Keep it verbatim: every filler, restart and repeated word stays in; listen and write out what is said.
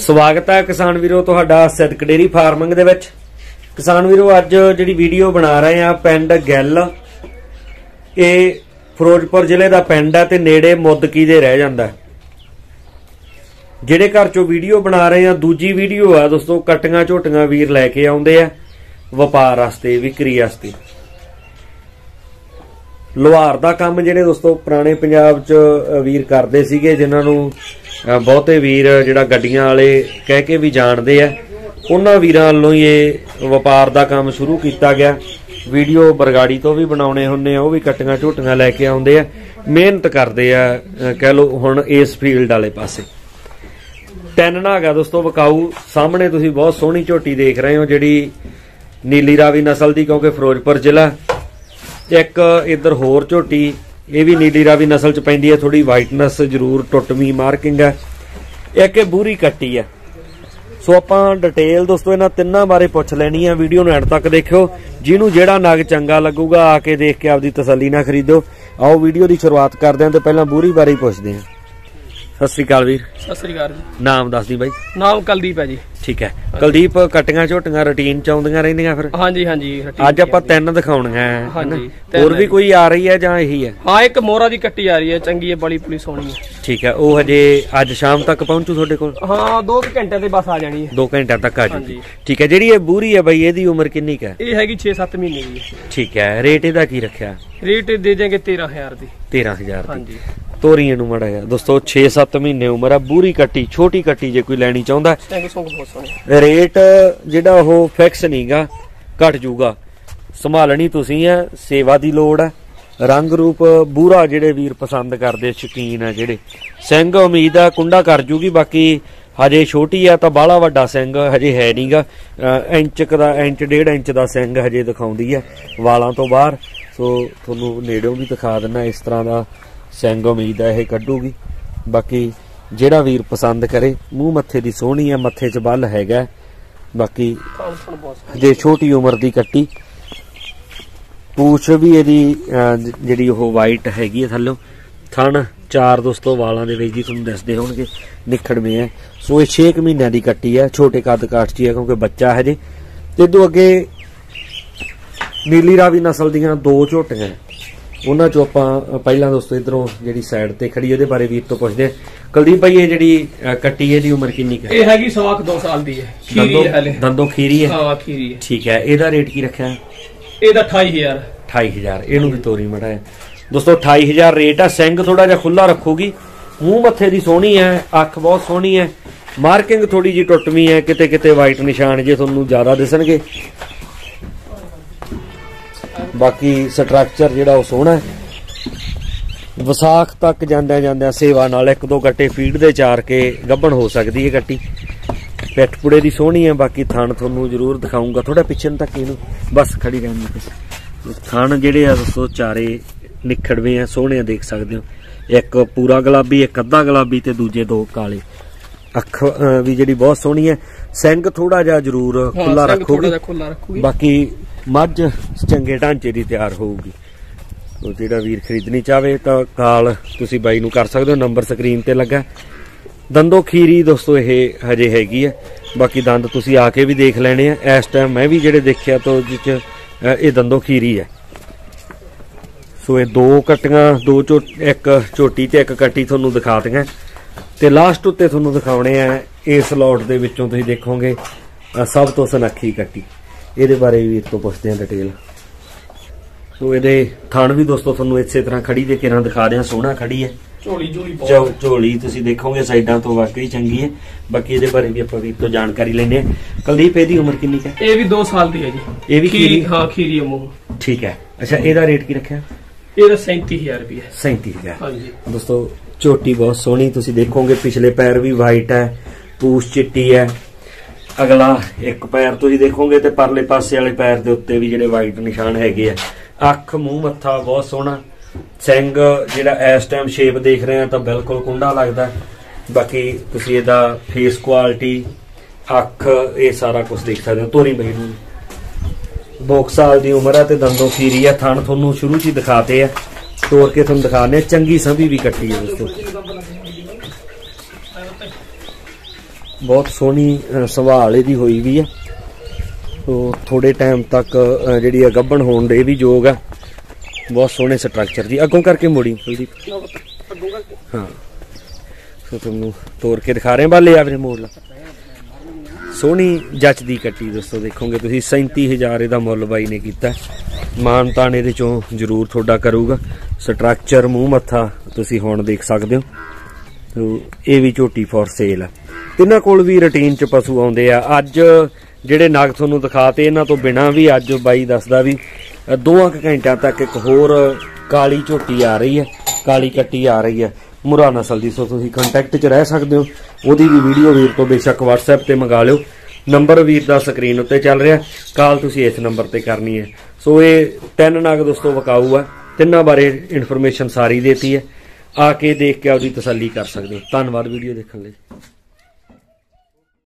स्वागत है किसान वीरो तुहाडा सिद्दक डेयरी फार्मिंग दे विच। किसान वीरो अज जिहड़ी वीडियो बना रहे हैं पिंड गैल, ये फिरोजपुर जिले का पिंड है ते नेड़े मुद्दकी दे रह जांदा है। जिहड़े घर चों वीडियो बना रहे हैं दूजी वीडियो है दोस्तों, कट्टियां झोटियां वीर लैके आउंदे आ वपार वास्ते विक्री वास्ते। लोहार दा काम जिहड़े दोस्तों पुराने पंजाब च वीर करदे सीगे, जिन्हां नूं बहुते वीर जिहड़ा गड्डियां वाले कह के भी जानते हैं, उन्हां वीरां वालों ही ये वपार दा काम शुरू किया गया। वीडियो बरगाड़ी तो भी बनाउणे हुंदे आ, वो भी कट्टियां झोटियां लैके आउंदे आ, मेहनत करदे आ कह लो हुण इस फील्ड वाले पासे। तिन नाग आ दोस्तों विकाऊ, सामने तुसीं बहुत सोहनी झोटी देख रहे हो जिहड़ी नीली रावी नस्ल दी, क्योंकि फिरोजपुर जिला। एक इधर होर झोटी ये भी नीली रावी नस्ल च पैंदी है, थोड़ी वाइटनेस जरूर टुटमी मार्किंग है। एक बूरी कट्टी है। सो आपां डिटेल दोस्तों इन्हां तिन्नां बारे पुछ लैनी है। वीडियो नूं एंड तक देखियो, जिन्हों जिहड़ा नग चंगा लगूगा आके देख के आपदी तसल्ली ना खरीदो। आओ वीडियो की शुरुआत करदे हां ते पहलां बूरी बारे ही पुछदे हां। सत श्री अकाल वीर। सत श्री अकाल जी। नाम दस दी बाई। नाम कुलदीप है जी। ठीक है कुलदीप, कट्टियां झोटियां रूटीन च आउंदियां रहिंदियां फिर? हाँ जी हाँ जी। अज आपां तीन दिखाउणियां है। हाँ जी। होर भी कोई आ रही है जां यही है? हाँ, एक मोरा दी कट्टी आ रही है, चंगी है, बड़ी पुली सोहनी है। ठीक है, वो हजे अज शाम तक पहुंचू तुहाडे कोल? हाँ, दो घंटे ते बस आ जानी है। दो घंटे तक आ जाएगी। ठीक है, जिहड़ी ये बूरी है बई इहदी उम्र किन्नी क है? ये हैगी छे सत्त महीने दी। ठीक है, रेट इहदा की रखिया? रेट दे देंगे तेरह हजार दी। तेरह हजार दी। तोरीए नूं माड़ा जिहा दोस्तों, छे सत्त महीने उम्र है, बूरी कट्टी, छोटी कट्टी जे कोई लैनी चाहुंदा। रेट जिहड़ा ओह फिक्स नहींगा, घट जूगा। संभालनी तुसीं है, सेवा दी लोड़ है। रंग रूप बूरा जिहड़े वीर पसंद करदे, शौकीन है जिहड़े, सिंह उम्मीद है कुंडा कर जूगी। बाकी हजे छोटी है तो बाहला वड्डा सिंह हजे है नहींगा, इंच का इंच डेढ़ इंच का सिंह हजे दिखाउंदी है वालों तो बाहर। सो तुहानूं नेड़ों भी दिखा दिना, इस तरह का सिंह उम्मीद है ये कड्डूगी। बाकी जिहड़ा वीर पसंद करे, मूँह मत्थे दी सोहनी है, मत्थे च बल हैगा। बाकी जे छोटी उम्र दी कट्टी, पूछ भी इहदी जिहड़ी ओह वाइट हैगी है थल्लों। थन चार दोस्तों वालों दे विच जी तुहानूं दसदे होणगे, निखड़वे है। सो ये छे क महीनों दी कट्टी है, छोटे कद काठ च है क्योंकि बच्चा है जी। ते इदों अगे नीली रावी नस्ल दीयां दो झोटियां, उन्हां चों आपां पहिलां दोस्तों इधरों जिहड़ी साइड ते खड़ी ਉਹਦੇ बारे वीर तो पुछदे हां। कुलदीप भाई ये जिहड़ी कट्टी है दी उम्र किन्नी है? ये हैगी सवा दो साल दी है। खीरी है हले। दंदों खीरी है? हां खीरी है। ठीक है, ਇਹਦਾ रेट की रखिਆ? ਇਹਦਾ अठाई हजार। अठाई हजार। ਇਹਨੂੰ भी तोरी मड़ा है दोस्तों, अठाई हजार रेट है। सिंग थोड़ा जिहा खुला रखूगी, मूँह मत्थे दी सोहनी है, अख बहुत सोहनी है, मार्किंग थोड़ी जी टुटमी है, किते किते वाइट निशान जे तुहानूं ज्यादा दिसणगे। बाकी स्ट्रक्चर जिहड़ा वो सोहना है। विसाख तक जांदे जांदे सेवा नाल एक दो गट्टे फीड दे चार के गब्बण हो सकती है कट्टी। पिठ पुड़े दी सोहनी है। बाकी थान तुहानूं जरूर दिखाऊंगा, थोड़ा पिछन तक इहनूं बस खड़ी रहन दी। थान जिहड़े आ दोस्तों चारे निखड़वे आ, सोहणे देख सकदे हो। एक पूरा गुलाबी, एक अद्धा गुलाबी ते दूजे दो काले। अख भी जिहड़ी बहुत सोहनी है। सिंग थोड़ा जिहा जरूर खुला रखोगे। बाकी मझ चंगे ढांचे की तैयार होगी। तो जिहड़ा वीर खरीदनी चाहे तो काल तुसीं बाई नूं कर सकदे हो, नंबर स्क्रीन ते लगा। दंदों खीरी दोस्तों ये हजे हैगी है। बाकी दंद तुसीं आके भी देख लेने हैं। इस टाइम मैं भी जिहड़े देखिया तो जिच ये दंदों खीरी है। सो ये दो कट्टियां, दो झो एक झोटी ते एक कट्टी तुहानूं दिखा दियां ते लास्ट उत्ते तुहानूं दिखाउणे है। इस लॉट दे विचों तुसीं देखोगे सब तो सुनक्खी कट्टी, ਇਹਦੇ बारे भी तो पुछते हैं डिटेल। सो ये थान भी दोस्तों तुहानूं इसे तरह खड़ी दे के दिखा दें, सोहना खड़ी है। झोली झोली झोली तुसीं देखोगे साइडां तो वाकई चंगी है। बाकी ये बारे भी आपां वीर तो जानकारी लेने। कुलदीप ਇਹਦੀ उम्र किन्नी है? ये भी दो साल दी है जी। ये भी खीरी? हाँ खीरी मूँह। ठीक है। अच्छा, ਇਹਦਾ रेट की रखिया? ਇਹਦਾ सैंती हजार रुपये। सैंती हजार। हाँ जी दोस्तों, झोटी बहुत सोहनी तुसीं देखोगे। पिछले पैर भी वाइट है, पूछ चिट्टी है। अगला एक पैर तुसीं देखोगे तो परले पासे वाले पैर के उत्ते भी जिहड़े वाइट निशान हैगे आ। अख मूँह मत्था बहुत सोहना। सिंग जिहड़ा इस टाइम शेप देख रहे हैं तो बिल्कुल कुंडा लगदा। बाकी तुसीं इहदा फेस क्वालिटी, अख, ये सारा कुछ देख सकते हो। तोरी बई नूं दो साल की उम्र है तो दंदों खीरी है। थान तुहानूं शुरू च दिखाते हैं, तोड़ के तुहानूं दिखाने। चंगी संभी भी कट्टी है दोस्तों। बहुत सोहनी संभाल इहदी होई भी है। तो थोड़े टाइम तक जिहड़ी है गब्बन होण दे भी योग है। बहुत सोहने स्ट्रक्चर जी। अगों करके मुड़ी कुलदीप। हाँ तो तुहानूं तोड़ के दिखा रहे हैं। बाले आ मेरे मोड़ ला। सोहनी जचदी कट्टी दोस्तों देखोगे तुसीं। सैंती हज़ार इहदा मुੱਲ बाई ने कीता। मान तान इहदे चों जरूर तुहाडा करूगा। स्ट्रक्चर मूँह मत्था तुसीं हुण देख सकदे हो। तो ये भी झोटी फॉर सेल है। तिन्हां कोल भी रूटीन च पशु आउंदे आ। अज जिहड़े नग तुहानूं दिखाते इन्हां तो बिना भी अज बाई दसदा भी दोवां कुछ घंटिਆਂ तक एक होर काली झोटी आ रही है। काली कट्टी आ रही है मुरा नस्ल की। सो तुसीं कंटैक्ट च रह सकते हो। ਉਹਦੀ भी वीडियो वीर तो बेशक WhatsApp ते मंगा लिओ। नंबर वीर दा स्क्रीन उत्ते चल रहा। कॉल तुसीं इस नंबर ते करनी है। सो ये तीन नग दोस्तों विकाऊ है। तिन्हां बारे इन्फॉर्मेशन सारी देती है। आके देख के आपकी तसल्ली कर सकते हो। धन्नवाद वीडियो देखने लई।